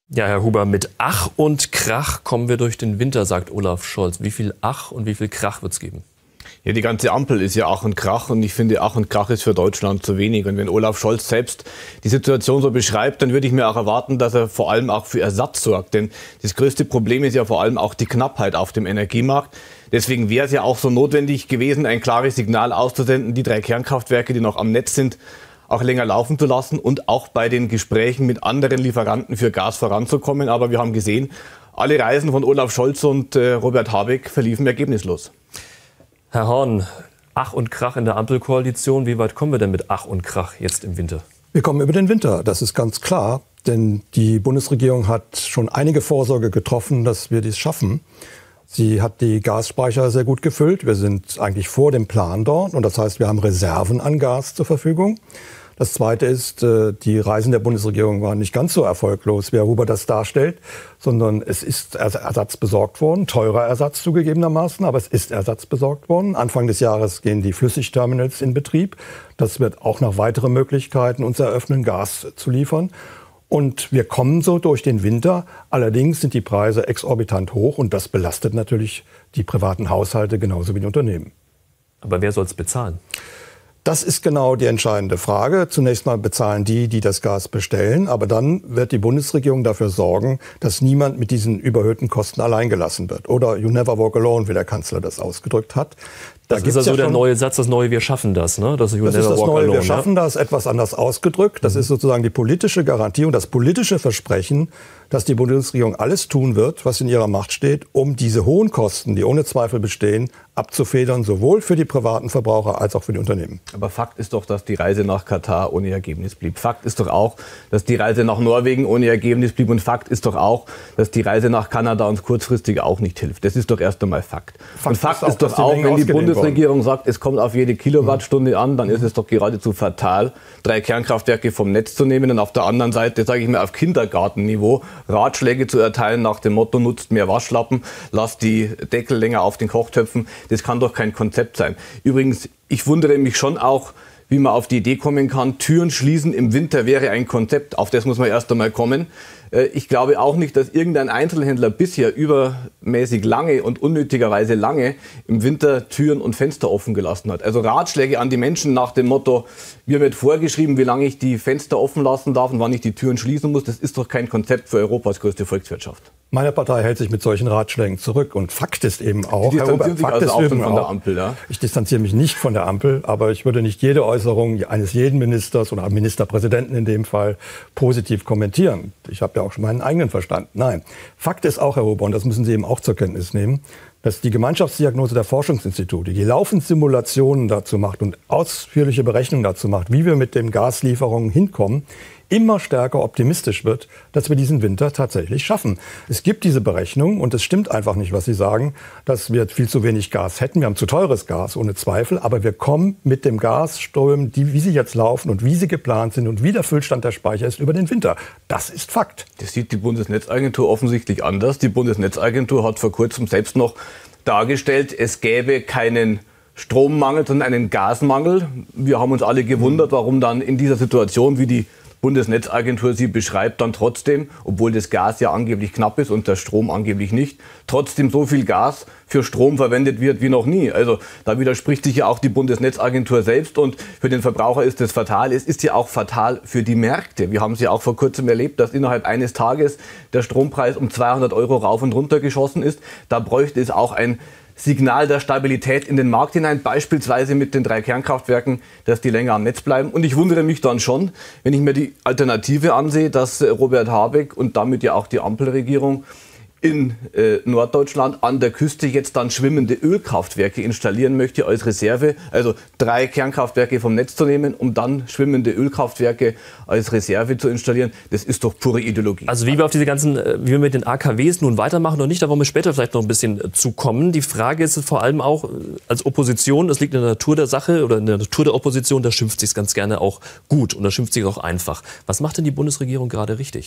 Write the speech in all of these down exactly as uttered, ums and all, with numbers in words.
Ja, Herr Huber, mit Ach und Krach kommen wir durch den Winter, sagt Olaf Scholz. Wie viel Ach und wie viel Krach wird es geben? Ja, die ganze Ampel ist ja Ach und Krach und ich finde, Ach und Krach ist für Deutschland zu wenig. Und wenn Olaf Scholz selbst die Situation so beschreibt, dann würde ich mir auch erwarten, dass er vor allem auch für Ersatz sorgt. Denn das größte Problem ist ja vor allem auch die Knappheit auf dem Energiemarkt. Deswegen wäre es ja auch so notwendig gewesen, ein klares Signal auszusenden, die drei Kernkraftwerke, die noch am Netz sind, auch länger laufen zu lassen und auch bei den Gesprächen mit anderen Lieferanten für Gas voranzukommen. Aber wir haben gesehen, alle Reisen von Olaf Scholz und äh, Robert Habeck verliefen ergebnislos. Herr Horn, Ach und Krach in der Ampelkoalition. Wie weit kommen wir denn mit Ach und Krach jetzt im Winter? Wir kommen über den Winter, das ist ganz klar. Denn die Bundesregierung hat schon einige Vorsorge getroffen, dass wir dies schaffen. Sie hat die Gasspeicher sehr gut gefüllt. Wir sind eigentlich vor dem Plan dort. Und das heißt, wir haben Reserven an Gas zur Verfügung. Das Zweite ist, die Reisen der Bundesregierung waren nicht ganz so erfolglos, wie Herr Huber das darstellt, sondern es ist Ersatz besorgt worden, teurer Ersatz zugegebenermaßen, aber es ist Ersatz besorgt worden. Anfang des Jahres gehen die Flüssigterminals in Betrieb. Das wird auch noch weitere Möglichkeiten uns eröffnen, Gas zu liefern. Und wir kommen so durch den Winter. Allerdings sind die Preise exorbitant hoch und das belastet natürlich die privaten Haushalte genauso wie die Unternehmen. Aber wer soll es bezahlen? Das ist genau die entscheidende Frage. Zunächst mal bezahlen die, die das Gas bestellen. Aber dann wird die Bundesregierung dafür sorgen, dass niemand mit diesen überhöhten Kosten alleingelassen wird. Oder you never walk alone, wie der Kanzler das ausgedrückt hat. Da das ist also ja der neue Satz, das neue Wir schaffen das, ne? Das, das ist das neue alone, Wir schaffen ja? das, etwas anders ausgedrückt. Das mhm. ist sozusagen die politische Garantie und das politische Versprechen, dass die Bundesregierung alles tun wird, was in ihrer Macht steht, um diese hohen Kosten, die ohne Zweifel bestehen, abzufedern, sowohl für die privaten Verbraucher als auch für die Unternehmen. Aber Fakt ist doch, dass die Reise nach Katar ohne Ergebnis blieb. Fakt ist doch auch, dass die Reise nach Norwegen ohne Ergebnis blieb. Und Fakt ist doch auch, dass die Reise nach Kanada uns kurzfristig auch nicht hilft. Das ist doch erst einmal Fakt. Fakt und Fakt ist, ist doch auch, wenn die Bundesregierung sagt, es kommt auf jede Kilowattstunde an, dann ist es doch geradezu fatal, drei Kernkraftwerke vom Netz zu nehmen und auf der anderen Seite, sage ich mal, auf Kindergartenniveau Ratschläge zu erteilen nach dem Motto, nutzt mehr Waschlappen, lasst die Deckel länger auf den Kochtöpfen. Das kann doch kein Konzept sein. Übrigens, ich wundere mich schon auch, wie man auf die Idee kommen kann, Türen schließen im Winter wäre ein Konzept. Auf das muss man erst einmal kommen. Ich glaube auch nicht, dass irgendein Einzelhändler bisher übermäßig lange und unnötigerweise lange im Winter Türen und Fenster offen gelassen hat. Also Ratschläge an die Menschen nach dem Motto, mir wird vorgeschrieben, wie lange ich die Fenster offen lassen darf und wann ich die Türen schließen muss. Das ist doch kein Konzept für Europas größte Volkswirtschaft. Meine Partei hält sich mit solchen Ratschlägen zurück. Und Fakt ist eben auch, Herr Robert, Fakt also ist auch eben von der Ampel, ja? Ich distanziere mich nicht von der Ampel, aber ich würde nicht jede Äußerung eines jeden Ministers oder Ministerpräsidenten in dem Fall positiv kommentieren. Ich habe ja auch schon meinen eigenen Verstand. Nein, Fakt ist auch, Herr Huber, und das müssen Sie eben auch zur Kenntnis nehmen, dass die Gemeinschaftsdiagnose der Forschungsinstitute, die laufend Simulationen dazu macht und ausführliche Berechnungen dazu macht, wie wir mit den Gaslieferungen hinkommen, immer stärker optimistisch wird, dass wir diesen Winter tatsächlich schaffen. Es gibt diese Berechnung und es stimmt einfach nicht, was Sie sagen, dass wir viel zu wenig Gas hätten. Wir haben zu teures Gas, ohne Zweifel, aber wir kommen mit dem Gasströmen, die, wie sie jetzt laufen und wie sie geplant sind und wie der Füllstand der Speicher ist, über den Winter. Das ist Fakt. Das sieht die Bundesnetzagentur offensichtlich anders. Die Bundesnetzagentur hat vor kurzem selbst noch dargestellt, es gäbe keinen Strommangel, sondern einen Gasmangel. Wir haben uns alle gewundert, warum dann in dieser Situation, wie die Bundesnetzagentur sie beschreibt, dann trotzdem, obwohl das Gas ja angeblich knapp ist und der Strom angeblich nicht, trotzdem so viel Gas für Strom verwendet wird wie noch nie. Also da widerspricht sich ja auch die Bundesnetzagentur selbst und für den Verbraucher ist das fatal. Es ist ja auch fatal für die Märkte. Wir haben es ja auch vor kurzem erlebt, dass innerhalb eines Tages der Strompreis um zweihundert Euro rauf und runter geschossen ist. Da bräuchte es auch ein Signal der Stabilität in den Markt hinein, beispielsweise mit den drei Kernkraftwerken, dass die länger am Netz bleiben. Und ich wundere mich dann schon, wenn ich mir die Alternative ansehe, dass Robert Habeck und damit ja auch die Ampelregierung in äh, Norddeutschland an der Küste jetzt dann schwimmende Ölkraftwerke installieren möchte als Reserve. Also drei Kernkraftwerke vom Netz zu nehmen, um dann schwimmende Ölkraftwerke als Reserve zu installieren. Das ist doch pure Ideologie. Also wie wir auf diese ganzen, wie wir mit den A K Ws nun weitermachen oder nicht, da wollen wir später vielleicht noch ein bisschen zu kommen. Die Frage ist vor allem auch als Opposition, das liegt in der Natur der Sache oder in der Natur der Opposition, da schimpft sich ganz gerne auch gut und da schimpft sich auch einfach. Was macht denn die Bundesregierung gerade richtig?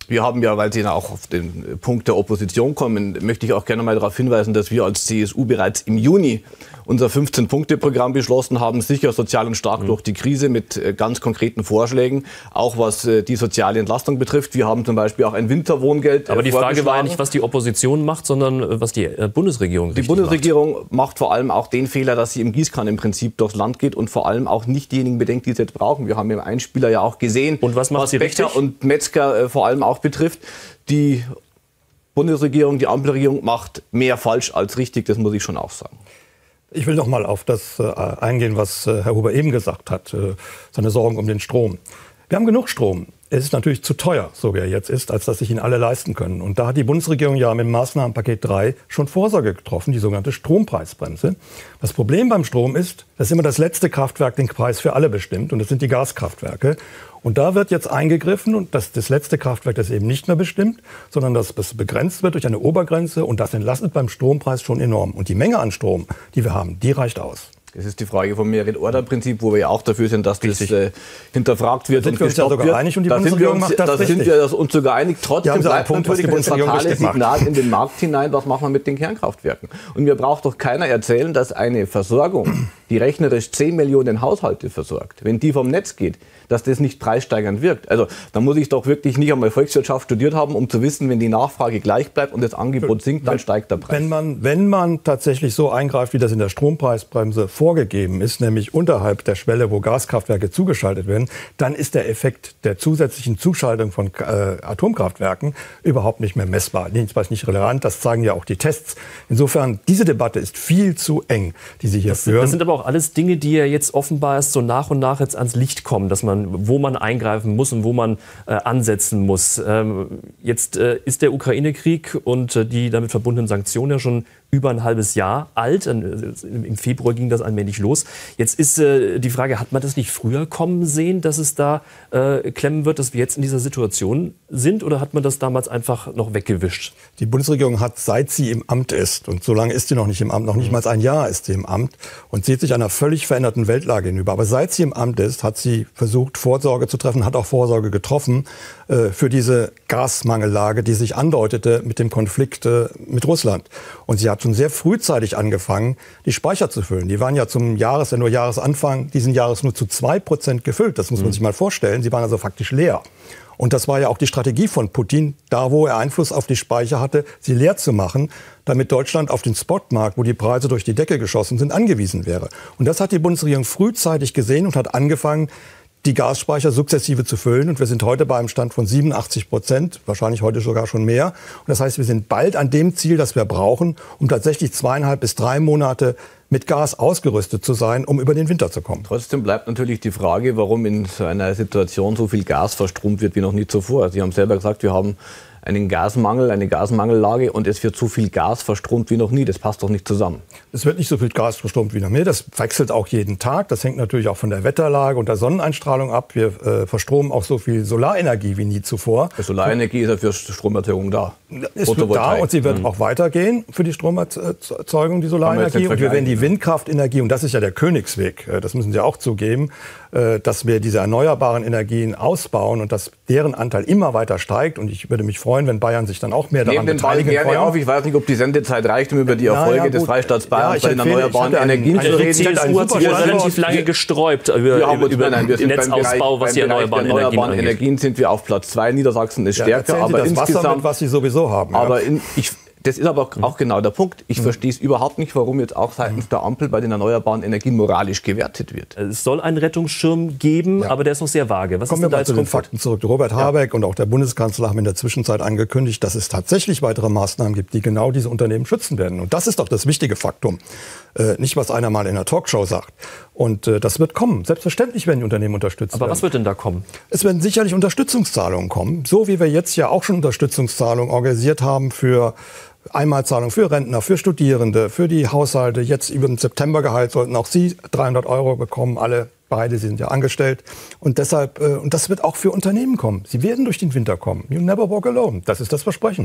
Wir haben ja, weil Sie auch auf den Punkt der Opposition kommen, möchte ich auch gerne mal darauf hinweisen, dass wir als C S U bereits im Juni unser fünfzehn-Punkte-Programm beschlossen haben, sicher, sozial und stark mhm. durch die Krise mit ganz konkreten Vorschlägen, auch was die soziale Entlastung betrifft. Wir haben zum Beispiel auch ein Winterwohngeld. Aber die Frage war ja nicht, was die Opposition macht, sondern was die Bundesregierung Die Bundesregierung macht. macht vor allem auch den Fehler, dass sie im Gießkannenprinzip durchs Land geht und vor allem auch nicht diejenigen bedenkt, die es jetzt brauchen. Wir haben im Einspieler ja auch gesehen, und was, macht was sie Bäcker richtig? und Metzger äh, vor allem auch betrifft. Die Bundesregierung, die Ampelregierung macht mehr falsch als richtig, das muss ich schon auch sagen. Ich will noch mal auf das äh, eingehen, was äh, Herr Huber eben gesagt hat, äh, seine Sorgen um den Strom. Wir haben genug Strom. Es ist natürlich zu teuer, so wie er jetzt ist, als dass sich ihn alle leisten können. Und da hat die Bundesregierung ja mit dem Maßnahmenpaket drei schon Vorsorge getroffen, die sogenannte Strompreisbremse. Das Problem beim Strom ist, dass immer das letzte Kraftwerk den Preis für alle bestimmt, und das sind die Gaskraftwerke. Und da wird jetzt eingegriffen, und das, das letzte Kraftwerk, das eben nicht mehr bestimmt, sondern das begrenzt wird durch eine Obergrenze, und das entlastet beim Strompreis schon enorm. Und die Menge an Strom, die wir haben, die reicht aus. Das ist die Frage vom Merit-Order-Prinzip, wo wir ja auch dafür sind, dass das äh, hinterfragt wird. Da sind wir uns ja sogar einig, und die Bundesregierung macht das richtig. Da sind wir uns sogar einig. Trotzdem bleibt natürlich das fatale Signal in den Markt hinein, was machen wir mit den Kernkraftwerken. Und mir braucht doch keiner erzählen, dass eine Versorgung, die rechnerisch zehn Millionen Haushalte versorgt, wenn die vom Netz geht, dass das nicht preissteigernd wirkt. Also da muss ich doch wirklich nicht einmal Volkswirtschaft studiert haben, um zu wissen, wenn die Nachfrage gleich bleibt und das Angebot sinkt, dann wenn, steigt der Preis. Wenn man, wenn man tatsächlich so eingreift, wie das in der Strompreisbremse vorgegeben ist, nämlich unterhalb der Schwelle, wo Gaskraftwerke zugeschaltet werden, dann ist der Effekt der zusätzlichen Zuschaltung von äh, Atomkraftwerken überhaupt nicht mehr messbar. Jedenfalls nicht relevant, das zeigen ja auch die Tests. Insofern, diese Debatte ist viel zu eng, die Sie hier das, führen. Das sind aber auch alles Dinge, die ja jetzt offenbar erst so nach und nach jetzt ans Licht kommen, dass man wo man eingreifen muss und wo man äh, ansetzen muss. Ähm, jetzt äh, ist der Ukraine-Krieg und äh, die damit verbundenen Sanktionen ja schon über ein halbes Jahr alt. Im Februar ging das allmählich los. Jetzt ist äh, die Frage, hat man das nicht früher kommen sehen, dass es da äh, klemmen wird, dass wir jetzt in dieser Situation sind? Oder hat man das damals einfach noch weggewischt? Die Bundesregierung hat, seit sie im Amt ist, und so lange ist sie noch nicht im Amt, noch nicht mal ein Jahr ist sie im Amt, und sieht sich einer völlig veränderten Weltlage hinüber. Aber seit sie im Amt ist, hat sie versucht, Vorsorge zu treffen, hat auch Vorsorge getroffen äh, für diese Gasmangellage, die sich andeutete mit dem Konflikt äh, mit Russland. Und sie hat schon sehr frühzeitig angefangen, die Speicher zu füllen. Die waren ja zum Jahresende, Jahresanfang diesen Jahres nur zu zwei Prozent gefüllt. Das muss man sich mal vorstellen. Sie waren also faktisch leer. Und das war ja auch die Strategie von Putin, da wo er Einfluss auf die Speicher hatte, sie leer zu machen, damit Deutschland auf den Spotmarkt, wo die Preise durch die Decke geschossen sind, angewiesen wäre. Und das hat die Bundesregierung frühzeitig gesehen und hat angefangen, die Gasspeicher sukzessive zu füllen. Und wir sind heute bei einem Stand von siebenundachtzig Prozent, wahrscheinlich heute sogar schon mehr. Und das heißt, wir sind bald an dem Ziel, das wir brauchen, um tatsächlich zweieinhalb bis drei Monate mit Gas ausgerüstet zu sein, um über den Winter zu kommen. Trotzdem bleibt natürlich die Frage, warum in so einer Situation so viel Gas verstromt wird wie noch nie zuvor. Sie haben selber gesagt, wir haben einen Gasmangel, eine Gasmangellage, und es wird so viel Gas verstromt wie noch nie. Das passt doch nicht zusammen. Es wird nicht so viel Gas verstromt wie noch nie. Das wechselt auch jeden Tag. Das hängt natürlich auch von der Wetterlage und der Sonneneinstrahlung ab. Wir äh, verstromen auch so viel Solarenergie wie nie zuvor. Die Solarenergie ist ja für Stromerzeugung da. Es wird da, und sie wird mhm. auch weitergehen für die Stromerzeugung, die Solarenergie. Und wir werden die Windkraftenergie, und das ist ja der Königsweg, das müssen Sie auch zugeben, dass wir diese erneuerbaren Energien ausbauen und dass deren Anteil immer weiter steigt. Und ich würde mich freuen, wenn Bayern sich dann auch mehr daran beteiligen gerne wollen. Auf. Ich weiß nicht, ob die Sendezeit reicht, um über die Erfolge ja, des Freistaats Bayern bei den erneuerbaren Energien zu reden. Die C S U hat sich relativ lange gesträubt über, wir haben uns, über nein, wir sind den Netzausbau, was die erneuerbaren, erneuerbaren Energien, Energien sind wir auf Platz zwei. Niedersachsen ist ja, stärker, aber das insgesamt, Wasser mit, was sie sowieso haben. Ja. Aber in, ich Das ist aber auch genau der Punkt. Ich mhm. verstehe es überhaupt nicht, warum jetzt auch seitens der Ampel bei den erneuerbaren Energien moralisch gewertet wird. Es soll einen Rettungsschirm geben, ja. aber der ist noch sehr vage. Was Kommen ist wir mal zu den Fakten zurück. Robert Habeck ja. und auch der Bundeskanzler haben in der Zwischenzeit angekündigt, dass es tatsächlich weitere Maßnahmen gibt, die genau diese Unternehmen schützen werden. Und das ist doch das wichtige Faktum. Äh, nicht, was einer mal in einer Talkshow sagt. Und äh, das wird kommen. Selbstverständlich werden die Unternehmen unterstützt aber werden. Was wird denn da kommen? Es werden sicherlich Unterstützungszahlungen kommen. So wie wir jetzt ja auch schon Unterstützungszahlungen organisiert haben für Einmalzahlung für Rentner, für Studierende, für die Haushalte. Jetzt über den Septembergehalt sollten auch Sie dreihundert Euro bekommen, alle beide, Sie sind ja angestellt. Und deshalb, äh, und das wird auch für Unternehmen kommen. Sie werden durch den Winter kommen. You never walk alone. Das ist das Versprechen.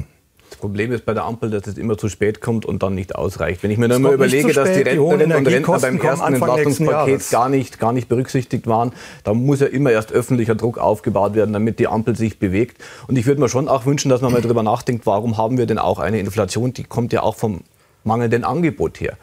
Das Problem ist bei der Ampel, dass es immer zu spät kommt und dann nicht ausreicht. Wenn ich mir nur mal überlege, dass die Rentnerinnen und Rentner beim ersten Entlastungspaket gar nicht, gar nicht berücksichtigt waren, da muss ja immer erst öffentlicher Druck aufgebaut werden, damit die Ampel sich bewegt. Und ich würde mir schon auch wünschen, dass man mal darüber nachdenkt, warum haben wir denn auch eine Inflation, die kommt ja auch vom mangelnden Angebot her.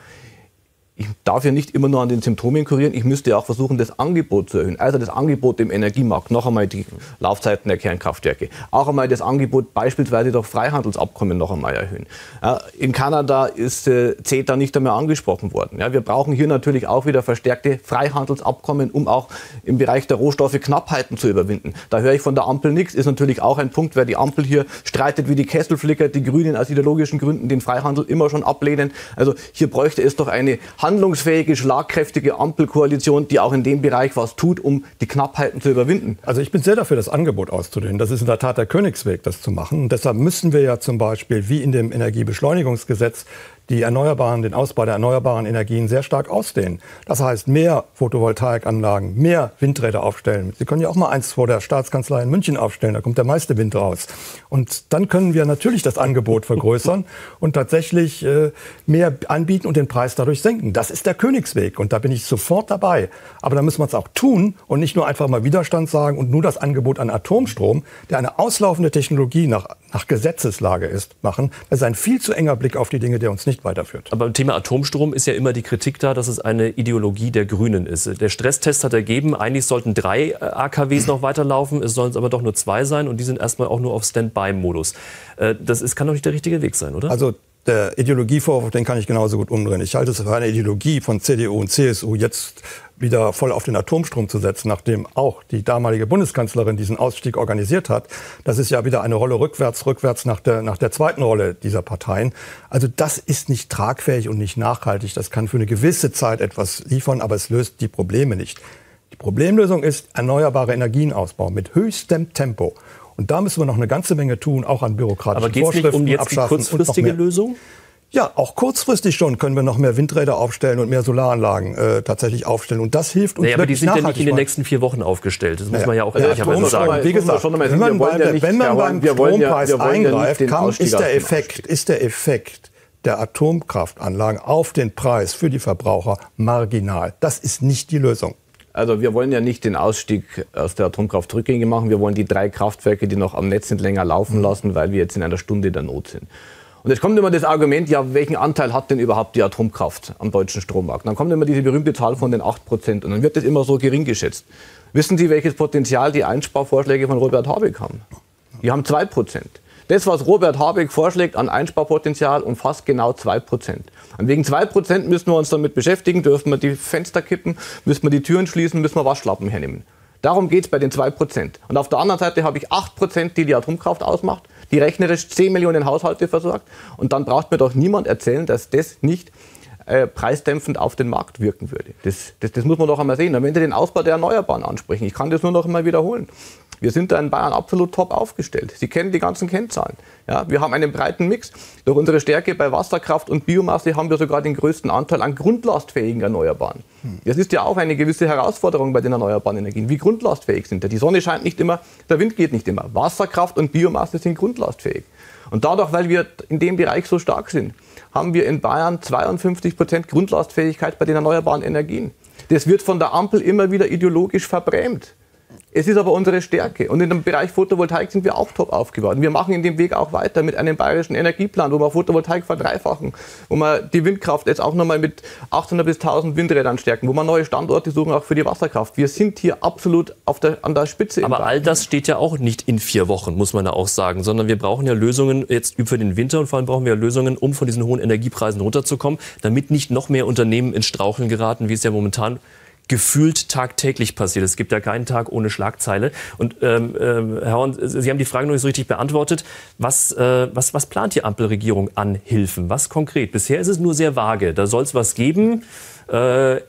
Ich darf ja nicht immer nur an den Symptomen kurieren, ich müsste ja auch versuchen, das Angebot zu erhöhen. Also das Angebot im Energiemarkt, noch einmal die Laufzeiten der Kernkraftwerke, auch einmal das Angebot beispielsweise durch Freihandelsabkommen noch einmal erhöhen. Ja, in Kanada ist äh, CETA nicht einmal angesprochen worden. Ja, wir brauchen hier natürlich auch wieder verstärkte Freihandelsabkommen, um auch im Bereich der Rohstoffe Knappheiten zu überwinden. Da höre ich von der Ampel nichts, ist natürlich auch ein Punkt, weil die Ampel hier streitet wie die Kesselflicker, die Grünen aus ideologischen Gründen den Freihandel immer schon ablehnen. Also hier bräuchte es doch eine handlungsfähige, schlagkräftige Ampelkoalition, die auch in dem Bereich was tut, um die Knappheiten zu überwinden. Also ich bin sehr dafür, das Angebot auszudehnen. Das ist in der Tat der Königsweg, das zu machen. Und deshalb müssen wir ja zum Beispiel, wie in dem Energiebeschleunigungsgesetz, die Erneuerbaren, den Ausbau der erneuerbaren Energien sehr stark ausdehnen. Das heißt, mehr Photovoltaikanlagen, mehr Windräder aufstellen. Sie können ja auch mal eins vor der Staatskanzlei in München aufstellen, da kommt der meiste Wind raus. Und dann können wir natürlich das Angebot vergrößern und tatsächlich äh, mehr anbieten und den Preis dadurch senken. Das ist der Königsweg und da bin ich sofort dabei. Aber da müssen wir es auch tun und nicht nur einfach mal Widerstand sagen und nur das Angebot an Atomstrom, der eine auslaufende Technologie nach, nach Gesetzeslage ist, machen. Das ist ein viel zu enger Blick auf die Dinge, der uns nicht weiterführt. Aber beim Thema Atomstrom ist ja immer die Kritik da, dass es eine Ideologie der Grünen ist. Der Stresstest hat ergeben, eigentlich sollten drei A K Ws noch weiterlaufen, es sollen es aber doch nur zwei sein und die sind erstmal auch nur auf Standby-Modus. Das ist, kann doch nicht der richtige Weg sein, oder? Also der Ideologievorwurf, den kann ich genauso gut umdrehen. Ich halte es für eine Ideologie von C D U und C S U, jetzt wieder voll auf den Atomstrom zu setzen, nachdem auch die damalige Bundeskanzlerin diesen Ausstieg organisiert hat. Das ist ja wieder eine Rolle rückwärts, rückwärts nach der, nach der zweiten Rolle dieser Parteien. Also das ist nicht tragfähig und nicht nachhaltig. Das kann für eine gewisse Zeit etwas liefern, aber es löst die Probleme nicht. Die Problemlösung ist erneuerbare Energienausbau mit höchstem Tempo. Und da müssen wir noch eine ganze Menge tun, auch an bürokratischen Vorschriften abschaffen. Aber geht es nicht um jetzt die kurzfristige Lösung? Ja, auch kurzfristig schon können wir noch mehr Windräder aufstellen und mehr Solaranlagen äh, tatsächlich aufstellen. Und das hilft uns naja, aber die sind ja nicht in den nächsten vier Wochen aufgestellt. Das muss naja. man ja auch ehrlicherweise ja, sagen. Wie gesagt, wenn man, bei, ja nicht, wenn man beim Strompreis ja, eingreift, kann, ist, der Effekt, ist der Effekt der Atomkraftanlagen auf den Preis für die Verbraucher marginal. Das ist nicht die Lösung. Also wir wollen ja nicht den Ausstieg aus der Atomkraft rückgängig machen. Wir wollen die drei Kraftwerke, die noch am Netz sind, länger laufen lassen, weil wir jetzt in einer Stunde der Not sind. Und jetzt kommt immer das Argument, ja, welchen Anteil hat denn überhaupt die Atomkraft am deutschen Strommarkt? Dann kommt immer diese berühmte Zahl von den acht Prozent und dann wird das immer so gering geschätzt. Wissen Sie, welches Potenzial die Einsparvorschläge von Robert Habeck haben? Die haben zwei Prozent. Das, was Robert Habeck vorschlägt an Einsparpotenzial, umfasst genau zwei Prozent. Und wegen zwei Prozent müssen wir uns damit beschäftigen, dürfen wir die Fenster kippen, müssen wir die Türen schließen, müssen wir Waschlappen hernehmen. Darum geht es bei den zwei Prozent. Und auf der anderen Seite habe ich acht Prozent, die die Atomkraft ausmacht, die rechnerisch zehn Millionen Haushalte versorgt. Und dann braucht mir doch niemand erzählen, dass das nicht äh, preisdämpfend auf den Markt wirken würde. Das, das, das muss man doch einmal sehen. Und wenn Sie den Ausbau der Erneuerbaren ansprechen, ich kann das nur noch einmal wiederholen. Wir sind da in Bayern absolut top aufgestellt. Sie kennen die ganzen Kennzahlen. Ja, wir haben einen breiten Mix. Durch unsere Stärke bei Wasserkraft und Biomasse haben wir sogar den größten Anteil an grundlastfähigen Erneuerbaren. Das ist ja auch eine gewisse Herausforderung bei den erneuerbaren Energien. Wie grundlastfähig sind die? Die Sonne scheint nicht immer, der Wind geht nicht immer. Wasserkraft und Biomasse sind grundlastfähig. Und dadurch, weil wir in dem Bereich so stark sind, haben wir in Bayern zweiundfünfzig Prozent Grundlastfähigkeit bei den erneuerbaren Energien. Das wird von der Ampel immer wieder ideologisch verbrämt. Es ist aber unsere Stärke. Und in dem Bereich Photovoltaik sind wir auch top aufgebaut. Wir machen in dem Weg auch weiter mit einem bayerischen Energieplan, wo wir Photovoltaik verdreifachen, wo wir die Windkraft jetzt auch nochmal mit achthundert bis tausend Windrädern stärken, wo wir neue Standorte suchen, auch für die Wasserkraft. Wir sind hier absolut auf der, an der Spitze. Aber all das steht ja auch nicht in vier Wochen, muss man ja auch sagen, sondern wir brauchen ja Lösungen jetzt für den Winter und vor allem brauchen wir Lösungen, um von diesen hohen Energiepreisen runterzukommen, damit nicht noch mehr Unternehmen ins Straucheln geraten, wie es ja momentan gefühlt tagtäglich passiert. Es gibt ja keinen Tag ohne Schlagzeile. Und ähm, äh, Herr Horn, Sie haben die Frage noch nicht so richtig beantwortet. Was, äh, was, was plant die Ampelregierung an Hilfen? Was konkret? Bisher ist es nur sehr vage. Da soll es was geben. Äh,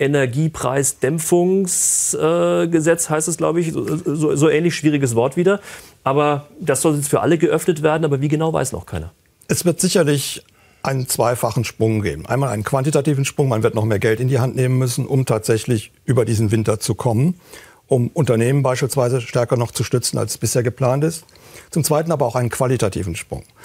Energiepreisdämpfungsgesetz äh, heißt es, glaube ich. So, so, so ähnlich schwieriges Wort wieder. Aber das soll jetzt für alle geöffnet werden. Aber wie genau, weiß noch keiner. Es wird sicherlich einen zweifachen Sprung geben. Einmal einen quantitativen Sprung, man wird noch mehr Geld in die Hand nehmen müssen, um tatsächlich über diesen Winter zu kommen, um Unternehmen beispielsweise stärker noch zu stützen, als bisher geplant ist. Zum Zweiten aber auch einen qualitativen Sprung.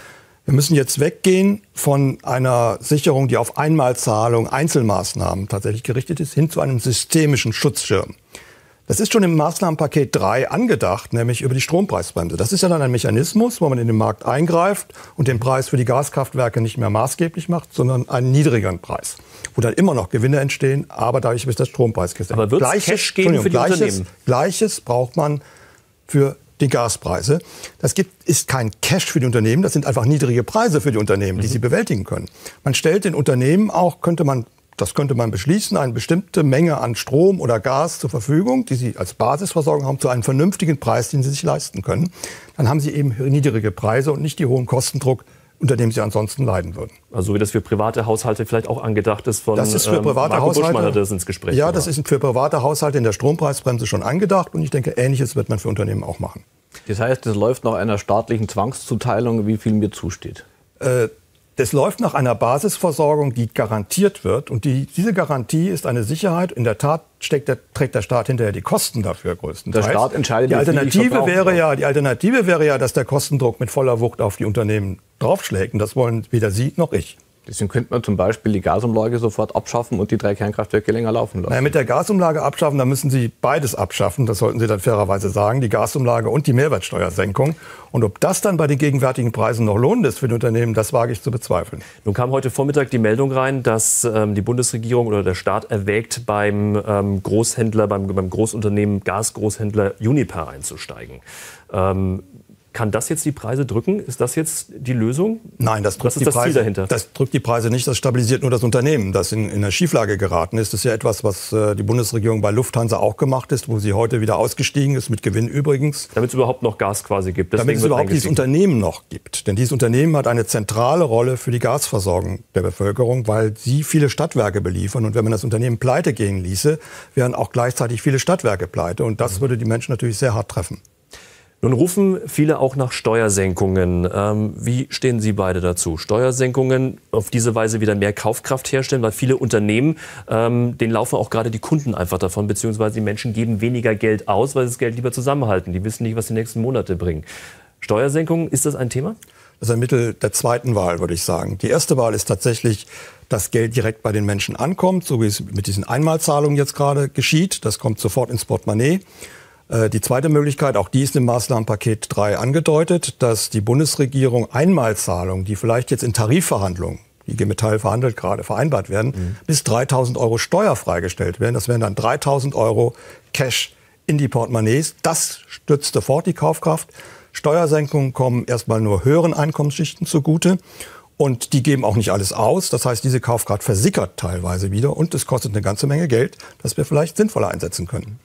Wir müssen jetzt weggehen von einer Sicherung, die auf Einmalzahlung, Einzelmaßnahmen tatsächlich gerichtet ist, hin zu einem systemischen Schutzschirm. Das ist schon im Maßnahmenpaket drei angedacht, nämlich über die Strompreisbremse. Das ist ja dann ein Mechanismus, wo man in den Markt eingreift und den Preis für die Gaskraftwerke nicht mehr maßgeblich macht, sondern einen niedrigeren Preis, wo dann immer noch Gewinne entstehen, aber dadurch wird der Strompreis gesenkt. Aber wird es Cash geben für die Gleiches, Unternehmen? Gleiches braucht man für die Gaspreise. Das gibt, ist kein Cash für die Unternehmen, das sind einfach niedrige Preise für die Unternehmen, die mhm. sie bewältigen können. Man stellt den Unternehmen auch, könnte man Das könnte man beschließen, eine bestimmte Menge an Strom oder Gas zur Verfügung, die sie als Basisversorgung haben, zu einem vernünftigen Preis, den sie sich leisten können. Dann haben sie eben niedrige Preise und nicht die hohen Kostendruck, unter dem sie ansonsten leiden würden. Also wie das für private Haushalte vielleicht auch angedacht ist von das ist für private ähm, Marco Haushalte, Buschmann hat das ins Gespräch Ja, gebracht. das ist für private Haushalte in der Strompreisbremse schon angedacht und ich denke, Ähnliches wird man für Unternehmen auch machen. Das heißt, es läuft nach einer staatlichen Zwangszuteilung, wie viel mir zusteht? Äh, Das läuft nach einer Basisversorgung, die garantiert wird. Und die, diese Garantie ist eine Sicherheit. In der Tat steckt der, trägt der Staat hinterher die Kosten dafür größtenteils. Der Staat entscheidet, die wie viel ich Alternative verbrauchen wäre ja, Die Alternative wäre ja, dass der Kostendruck mit voller Wucht auf die Unternehmen draufschlägt. Und das wollen weder Sie noch ich. Deswegen könnte man zum Beispiel die Gasumlage sofort abschaffen und die drei Kernkraftwerke länger laufen lassen. Naja, mit der Gasumlage abschaffen, da müssen Sie beides abschaffen. Das sollten Sie dann fairerweise sagen. Die Gasumlage und die Mehrwertsteuersenkung. Und ob das dann bei den gegenwärtigen Preisen noch lohnend ist für die Unternehmen, das wage ich zu bezweifeln. Nun kam heute Vormittag die Meldung rein, dass ähm, die Bundesregierung oder der Staat erwägt, beim ähm, Großhändler, beim, beim Großunternehmen Gasgroßhändler Uniper einzusteigen. Ähm, Kann das jetzt die Preise drücken? Ist das jetzt die Lösung? Nein, das drückt, Was ist die, das Ziel Preise, dahinter? das drückt die Preise nicht. Das stabilisiert nur das Unternehmen, das in, in eine Schieflage geraten ist. Das ist ja etwas, was äh, die Bundesregierung bei Lufthansa auch gemacht ist, wo sie heute wieder ausgestiegen ist, mit Gewinn übrigens. Damit es überhaupt noch Gas quasi gibt. Deswegen Damit es wird überhaupt dieses eingestiegen. Unternehmen noch gibt. Denn dieses Unternehmen hat eine zentrale Rolle für die Gasversorgung der Bevölkerung, weil sie viele Stadtwerke beliefern. Und wenn man das Unternehmen pleite gehen ließe, wären auch gleichzeitig viele Stadtwerke pleite. Und das würde die Menschen natürlich sehr hart treffen. Nun rufen viele auch nach Steuersenkungen. Ähm, wie stehen Sie beide dazu? Steuersenkungen, auf diese Weise wieder mehr Kaufkraft herstellen, weil viele Unternehmen, ähm, denen laufen auch gerade die Kunden einfach davon, beziehungsweise die Menschen geben weniger Geld aus, weil sie das Geld lieber zusammenhalten. Die wissen nicht, was die nächsten Monate bringen. Steuersenkungen, ist das ein Thema? Das ist ein Mittel der zweiten Wahl, würde ich sagen. Die erste Wahl ist tatsächlich, dass Geld direkt bei den Menschen ankommt, so wie es mit diesen Einmalzahlungen jetzt gerade geschieht. Das kommt sofort ins Portemonnaie. Die zweite Möglichkeit, auch die ist im Maßnahmenpaket drei angedeutet, dass die Bundesregierung Einmalzahlungen, die vielleicht jetzt in Tarifverhandlungen, die I G Metall verhandelt gerade, vereinbart werden, mhm. bis dreitausend Euro steuerfrei gestellt werden. Das wären dann dreitausend Euro Cash in die Portemonnaies. Das stützt sofort die Kaufkraft. Steuersenkungen kommen erstmal nur höheren Einkommensschichten zugute. Und die geben auch nicht alles aus. Das heißt, diese Kaufkraft versickert teilweise wieder. Und es kostet eine ganze Menge Geld, das wir vielleicht sinnvoller einsetzen können.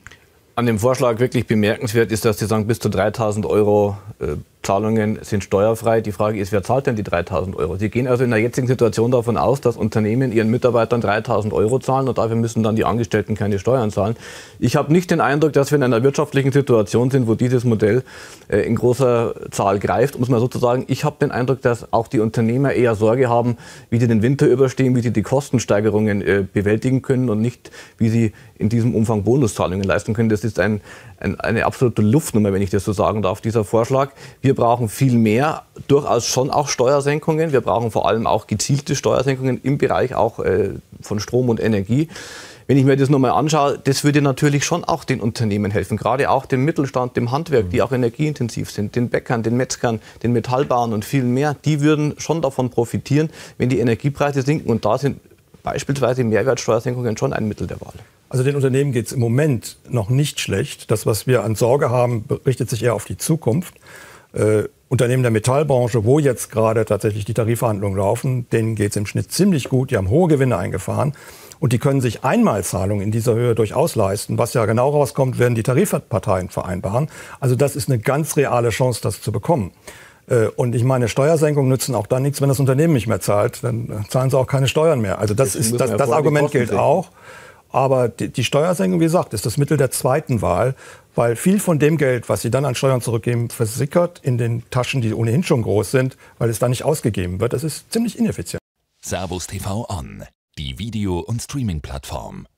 An dem Vorschlag wirklich bemerkenswert ist, dass Sie sagen, bis zu dreitausend Euro äh, Zahlungen sind steuerfrei. Die Frage ist, wer zahlt denn die dreitausend Euro? Sie gehen also in der jetzigen Situation davon aus, dass Unternehmen ihren Mitarbeitern dreitausend Euro zahlen und dafür müssen dann die Angestellten keine Steuern zahlen. Ich habe nicht den Eindruck, dass wir in einer wirtschaftlichen Situation sind, wo dieses Modell äh, in großer Zahl greift, um es mal so zu sagen. Ich habe den Eindruck, dass auch die Unternehmer eher Sorge haben, wie sie den Winter überstehen, wie sie die Kostensteigerungen äh, bewältigen können und nicht, wie sie in diesem Umfang Bonuszahlungen leisten können. Das ist ein, ein, eine absolute Luftnummer, wenn ich das so sagen darf, dieser Vorschlag. Wir brauchen viel mehr, durchaus schon auch Steuersenkungen. Wir brauchen vor allem auch gezielte Steuersenkungen im Bereich auch äh, von Strom und Energie. Wenn ich mir das nochmal anschaue, das würde natürlich schon auch den Unternehmen helfen, gerade auch dem Mittelstand, dem Handwerk, die auch energieintensiv sind, den Bäckern, den Metzgern, den Metallbauern und vielen mehr. Die würden schon davon profitieren, wenn die Energiepreise sinken. Und da sind beispielsweise Mehrwertsteuersenkungen schon ein Mittel der Wahl. Also den Unternehmen geht es im Moment noch nicht schlecht. Das, was wir an Sorge haben, richtet sich eher auf die Zukunft. Äh, Unternehmen der Metallbranche, wo jetzt gerade tatsächlich die Tarifverhandlungen laufen, denen geht es im Schnitt ziemlich gut. Die haben hohe Gewinne eingefahren und die können sich Einmalzahlungen in dieser Höhe durchaus leisten. Was ja genau rauskommt, werden die Tarifparteien vereinbaren. Also das ist eine ganz reale Chance, das zu bekommen. Äh, und ich meine, Steuersenkungen nützen auch dann nichts, wenn das Unternehmen nicht mehr zahlt. Dann zahlen sie auch keine Steuern mehr. Also das, ist, das, das Argument gilt auch. Aber die, die Steuersenkung, wie gesagt, ist das Mittel der zweiten Wahl, weil viel von dem Geld, was sie dann an Steuern zurückgeben, versickert in den Taschen, die ohnehin schon groß sind, weil es da nicht ausgegeben wird. Das ist ziemlich ineffizient. Servus T V On, die Video- und Streaming-Plattform.